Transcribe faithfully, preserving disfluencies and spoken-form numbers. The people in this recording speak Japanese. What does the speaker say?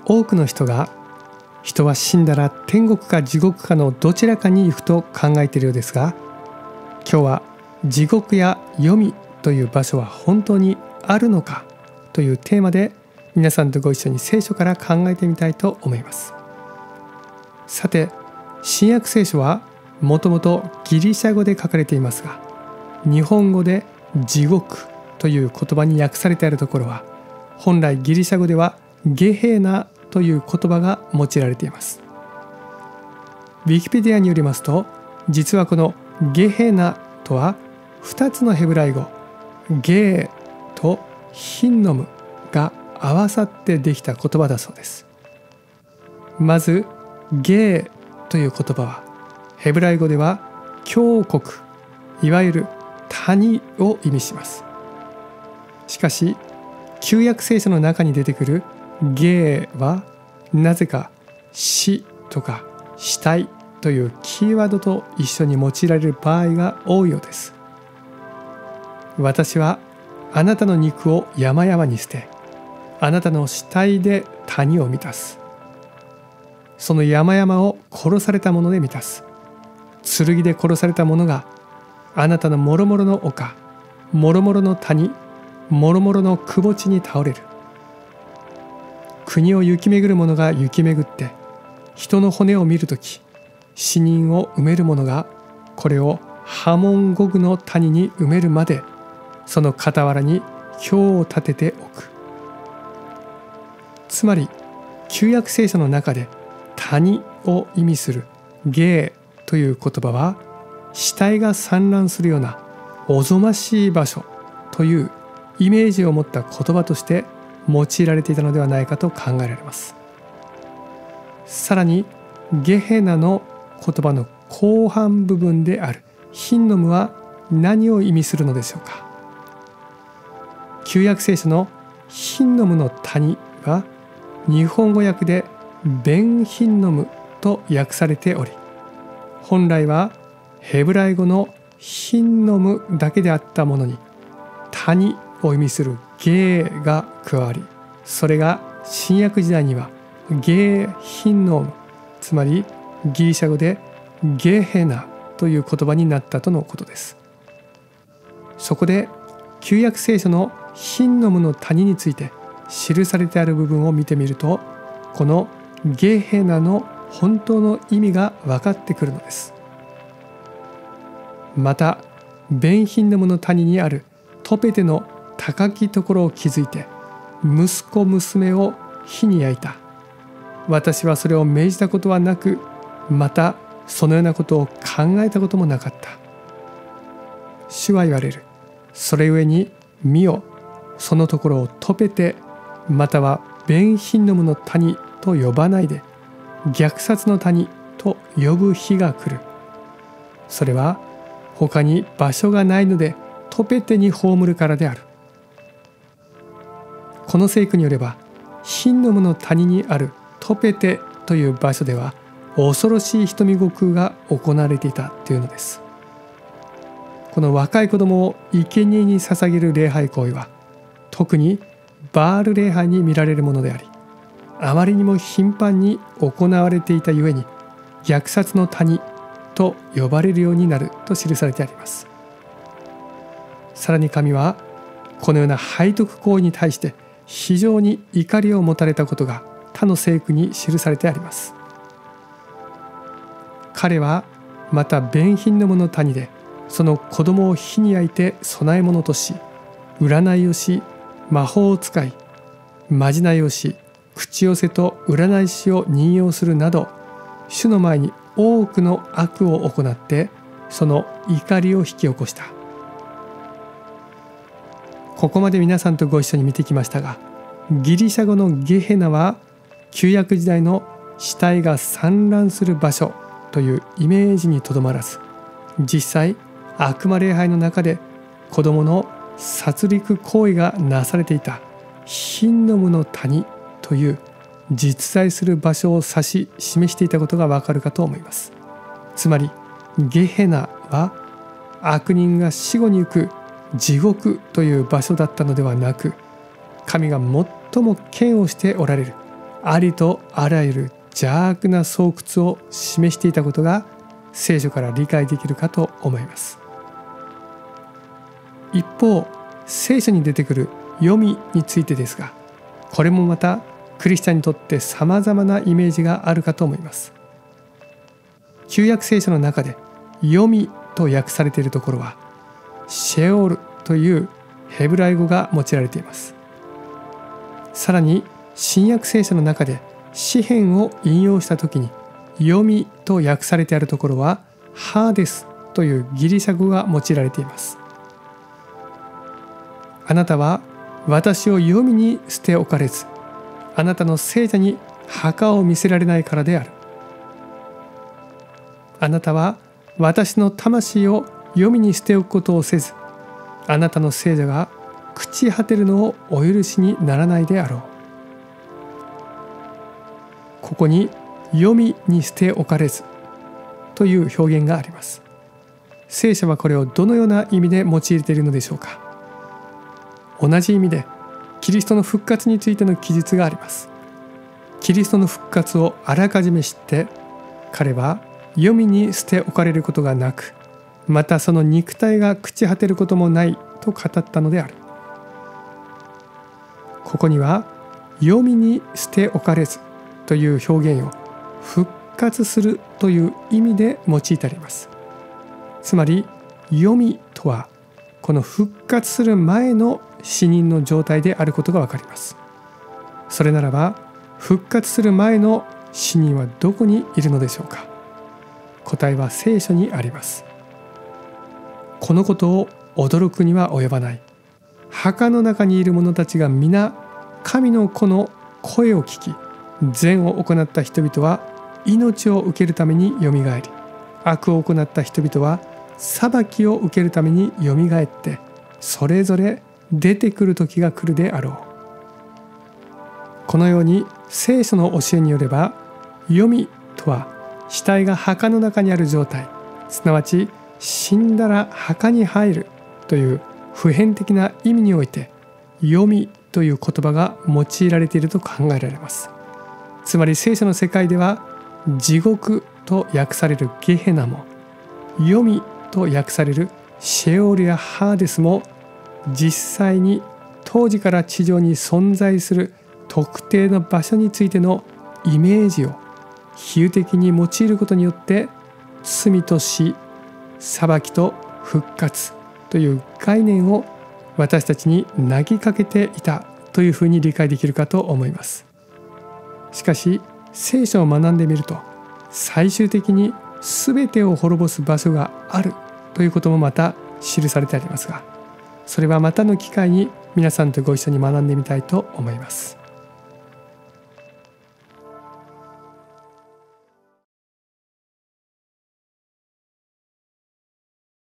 多くの人が人は死んだら天国か地獄かのどちらかに行くと考えているようですが、今日は地獄や黄泉という場所は本当にあるのかというテーマで皆さんとご一緒に聖書から考えてみたいと思います。さて、新約聖書はもともとギリシャ語で書かれていますが、日本語で地獄という言葉に訳されているところは、本来ギリシャ語ではゲヘナという言葉が用いられています。ウィキペディアによりますと、実はこのゲヘナとはふたつのヘブライ語ゲーとヒンノムが合わさってできた言葉だそうです。まずゲーという言葉はヘブライ語では強国、いわゆる谷を意味します。しかし旧約聖書の中に出てくるゲーはなぜか死とか死体というキーワードと一緒に用いられる場合が多いようです。私はあなたの肉を山々に捨て、あなたの死体で谷を満たす。その山々を殺された者で満たす。剣で殺された者があなたのもろもろの丘、もろもろの谷、もろもろの窪地に倒れる。国を行き巡る者が行き巡って、人の骨を見るとき、死人を埋める者がこれをハモンゴグの谷に埋めるまで、その傍らに標を立てておく。つまり旧約聖書の中で谷を意味するゲーという言葉は、死体が散乱するようなおぞましい場所というイメージを持った言葉として用いられていたのではないかと考えられます。さらにゲヘナの言葉の後半部分であるヒンノムは何を意味するのでしょうか。旧約聖書のヒンノムの谷は日本語訳でベンヒンノムと訳されており、本来はヘブライ語のヒンノムだけであったものに谷を意味するゲーが加わり、それが新約時代にはゲーヒンノム、つまりギリシャ語でゲヘナという言葉になったとのことです。そこで旧約聖書のヒンノムの谷について記されてある部分を見てみると、このゲヘナの本当の意味が分かってくるのです。またベンヒンノムの谷にあるトペテの高きところを築いて息子娘を火に焼いた。私はそれを命じたことはなく、またそのようなことを考えたこともなかった。主は言われる。それゆえに見よ、そのところをトペテまたはベンヒンノムの谷と呼ばないで虐殺の谷と呼ぶ日が来る。それは他に場所がないのでトペテに葬るからである。この聖句によれば、ヒンノムの谷にあるトペテという場所では恐ろしい瞳悟空が行われていたというのです。この若い子供を生贄に捧げる礼拝行為は、特にバール礼拝に見られるものであり、あまりにも頻繁に行われていたゆえに虐殺の谷と呼ばれるようになると記されてあります。さらに神はこのような背徳行為に対して非常に怒りを持たれたことが他の聖句に記されてあります。彼はまたベンヒンノムの谷でその子供を火に焼いて供え物とし、占いをし、魔法を使い、まじないをし、口寄せと占い師を任用するなど、主の前に多くの悪を行ってその怒りを引き起こした。ここまで皆さんとご一緒に見てきましたが、ギリシャ語のゲヘナは旧約時代の死体が散乱する場所というイメージにとどまらず、実際悪魔礼拝の中で子供の殺戮行為がなされていたヒンノムの谷という実在する場所を指し示していたことがわかるかと思います。つまりゲヘナは悪人が死後に行く地獄という場所だったのではなく、神が最も嫌悪しておられるありとあらゆる邪悪な巣窟を示していたことが聖書から理解できるかと思います。一方、聖書に出てくる黄泉についてですが、これもまたクリスチャンにとってさまざまなイメージがあるかと思います。旧約聖書の中で黄泉と訳されているところはシェオールというヘブライ語が用いられています。さらに新約聖書の中で詩編を引用したときに黄泉と訳されてあるところはハーデスというギリシャ語が用いられています。あなたは私を黄泉に捨て置かれず、あなたの聖者に墓を見せられないからである。あなたは私の魂を黄泉に捨て置くことをせず、あなたの聖者が朽ち果てるのをお許しにならないであろう。ここに黄泉に捨て置かれずという表現があります。聖書はこれをどのような意味で用いているのでしょうか。同じ意味でキリストの復活についての記述があります。キリストの復活をあらかじめ知って、彼は黄泉に捨て置かれることがなく、またその肉体が朽ち果てることもないと語ったのである。ここには黄泉に捨て置かれずという表現を復活するという意味で用いてあります。つまり黄泉とはこの復活する前の死人の状態であることがわかります。それならば復活する前の死人はどこにいるのでしょうか。答えは聖書にあります。このことを驚くには及ばない。墓の中にいる者たちが皆神の子の声を聞き、善を行った人々は命を受けるためによみがえり、悪を行った人々は裁きを受けるためによみがえって、それぞれ出てくる時が来るであろう。このように聖書の教えによれば、黄泉とは死体が墓の中にある状態、すなわち死んだら墓に入るという普遍的な意味において、黄泉という言葉が用いられていると考えられます。つまり聖書の世界では地獄と訳されるゲヘナも、黄泉と訳されるシェオールやハーデスも、実際に当時から地上に存在する特定の場所についてのイメージを比喩的に用いることによって、罪と死、裁きと復活という概念を私たちに投げかけていたというふうに理解できるかと思います。しかし聖書を学んでみると、最終的に全てを滅ぼす場所があるということもまた記されてありますが、それはまたの機会に皆さんとご一緒に学んでみたいと思います。